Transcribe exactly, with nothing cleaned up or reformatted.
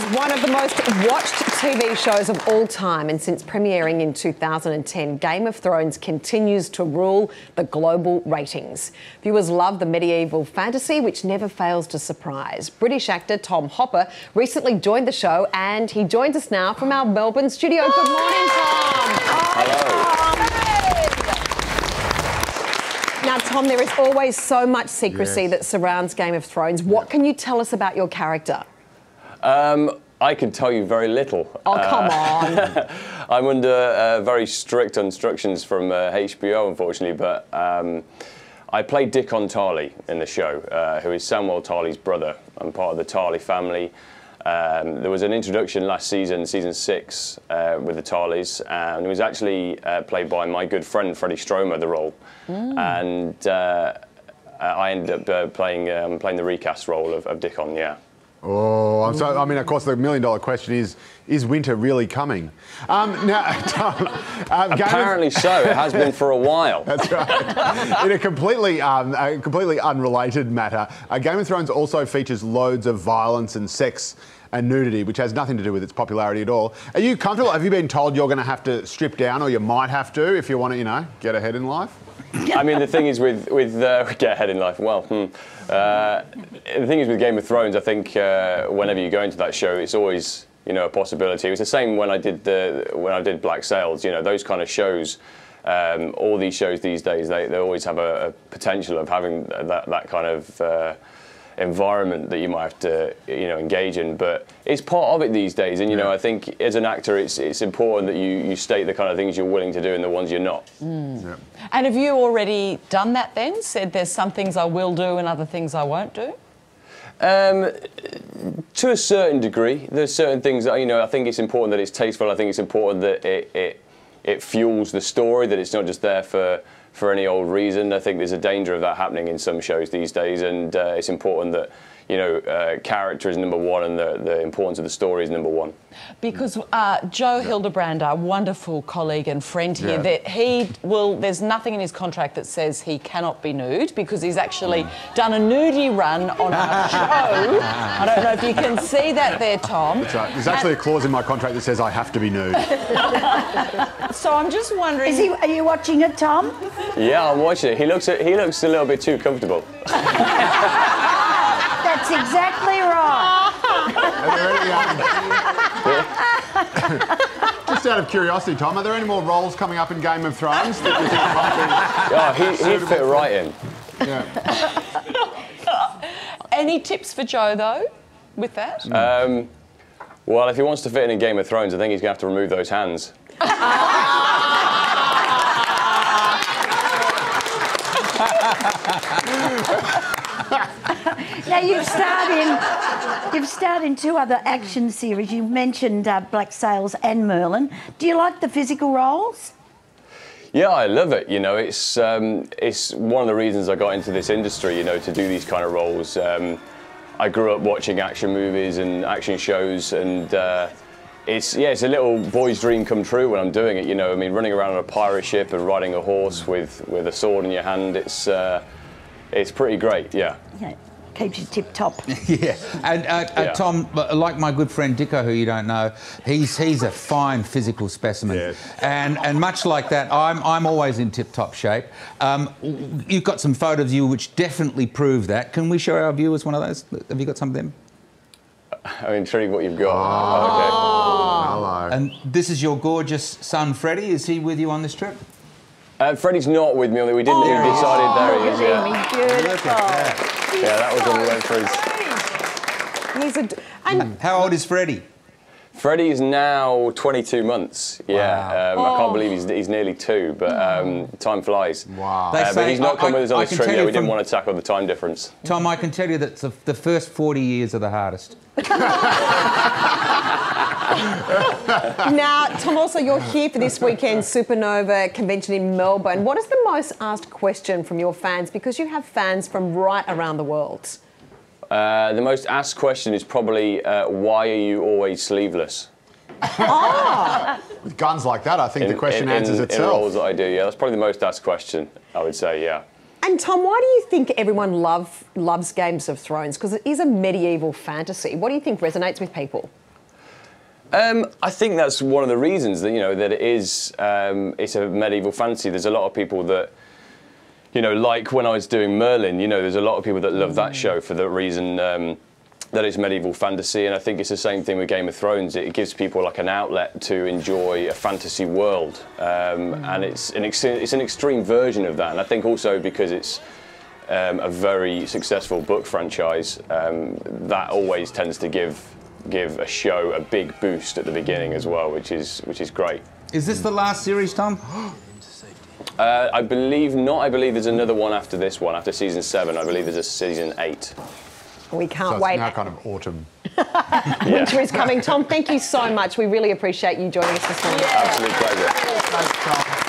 one of the most watched T V shows of all time, and since premiering in two thousand ten, Game of Thrones continues to rule the global ratings. Viewers love the medieval fantasy, which never fails to surprise. British actor Tom Hopper recently joined the show, and he joins us now from our Melbourne studio. Good morning, Tom. Hello. Now, Tom, there is always so much secrecy Yes. that surrounds Game of Thrones. What can you tell us about your character? Um, I can tell you very little. Oh, come uh, on. I'm under uh, very strict instructions from uh, H B O, unfortunately, but um, I play Dickon Tarley in the show, uh, who is Samuel Tarley's brother. I'm part of the Tarley family. Um, there was an introduction last season, season six, uh, with the Tarleys, and it was actually uh, played by my good friend Freddie Stromer, the role. Mm. And uh, I ended up uh, playing um, playing the recast role of, of Dickon, yeah. Oh, I'm so, I mean, of course, the million-dollar question is, is winter really coming? Um, now, Tom, um, Apparently of, so. It has been for a while. That's right. In a completely, um, a completely unrelated matter, uh, Game of Thrones also features loads of violence and sex and nudity, which has nothing to do with its popularity at all. Are you comfortable? Have you been told you're going to have to strip down, or you might have to if you want to, you know, get ahead in life? I mean, the thing is with with uh, get ahead in life. Well, hmm. uh, the thing is with Game of Thrones. I think uh, whenever you go into that show, it's always, you know, a possibility. It was the same when I did the when I did Black Sails. You know, those kind of shows. Um, all these shows these days, they, they always have a, a potential of having that that kind of uh, environment that you might have to, you know, engage in. But it's part of it these days, and you know, I think as an actor, it's it's important that you you state the kind of things you're willing to do and the ones you're not. Mm. Yeah. And have you already done that then? Said there's some things I will do and other things I won't do? Um, to a certain degree, there's certain things that, you know, I think it's important that it's tasteful. I think it's important that it it, it fuels the story, that it's not just there for for any old reason. I think there's a danger of that happening in some shows these days, and uh, it's important that, you know, uh, character is number one and the, the importance of the story is number one. Because uh, Joe Hildebrand, our wonderful colleague and friend here, Yeah. that he will, there's nothing in his contract that says he cannot be nude, because he's actually done a nudie run on our show. I don't know if you can see that there, Tom. That's right. There's actually a clause in my contract that says I have to be nude. So I'm just wondering... Is he, are you watching it, Tom? Yeah, I'm watching it. He looks he looks a little bit too comfortable. That's exactly right. Are there any, um, just out of curiosity, Tom, are there any more roles coming up in Game of Thrones that you think might be... Oh, he, he'd fit right in. Yeah. Any tips for Joe, though, with that? Um, well, if he wants to fit in in Game of Thrones, I think he's going to have to remove those hands. Now you've starred in you've starred in two other action series. You mentioned uh, Black Sails and Merlin. Do you like the physical roles? Yeah, I love it. You know, it's um, it's one of the reasons I got into this industry. You know, to do these kind of roles. Um, I grew up watching action movies and action shows, and uh, it's yeah, it's a little boy's dream come true when I'm doing it. You know, I mean, running around on a pirate ship and riding a horse with with a sword in your hand. It's uh, it's pretty great. Yeah. Yeah, keeps you tip top. Yeah, and uh, uh, Yeah. Tom, like my good friend Dicko, who you don't know, he's he's a fine physical specimen, Yes. and and much like that, I'm I'm always in tip-top shape. Um, you've got some photos of you which definitely prove that. Can we show our viewers one of those? Have you got some of them? I'm intrigued what you've got. Hello. And this is your gorgeous son, Freddie. Is he with you on this trip? Okay. Uh, Freddie's not with me. We didn't. Oh, we decided. There he is. look Yeah. at him, he's beautiful. Look at that. Yeah, that was when we went for his. He's a... And How old is Freddie? Freddie is now twenty-two months. Yeah, Wow. um, I can't believe he's, he's nearly two, but um, time flies. Wow. They Uh, but say- he's not I- come with us on I this can trip tell yet. you We didn't from- want to tackle the time difference. Tom, I can tell you that the, the first forty years are the hardest. Now, Tom, also you're here for this weekend Supernova convention in Melbourne. What is the most asked question from your fans? Because you have fans from right around the world. Uh, the most asked question is probably, uh, why are you always sleeveless? With guns like that, I think In, the question in, answers in, itself. In roles that I do, yeah. That's probably the most asked question, I would say, yeah. And Tom, why do you think everyone love, loves Games of Thrones? Because it is a medieval fantasy. What do you think resonates with people? Um, I think that's one of the reasons that you know that it is um, it's a medieval fantasy. There's a lot of people that you know like when I was doing Merlin. You know, there's a lot of people that love that show for the reason um, that it's medieval fantasy, and I think it's the same thing with Game of Thrones. It gives people like an outlet to enjoy a fantasy world, um, and it's an ex it's an extreme version of that. And I think also because it's um, a very successful book franchise, um, that always tends to give. give a show a big boost at the beginning as well, which is which is great. Is this the last series, Tom? uh, I believe not. I believe there's another one after this one, after season seven. I believe there's a season eight. We can't So it's wait. now kind of autumn. Winter is coming. Tom, thank you so much. We really appreciate you joining us this morning. Absolute pleasure. Thanks, Tom.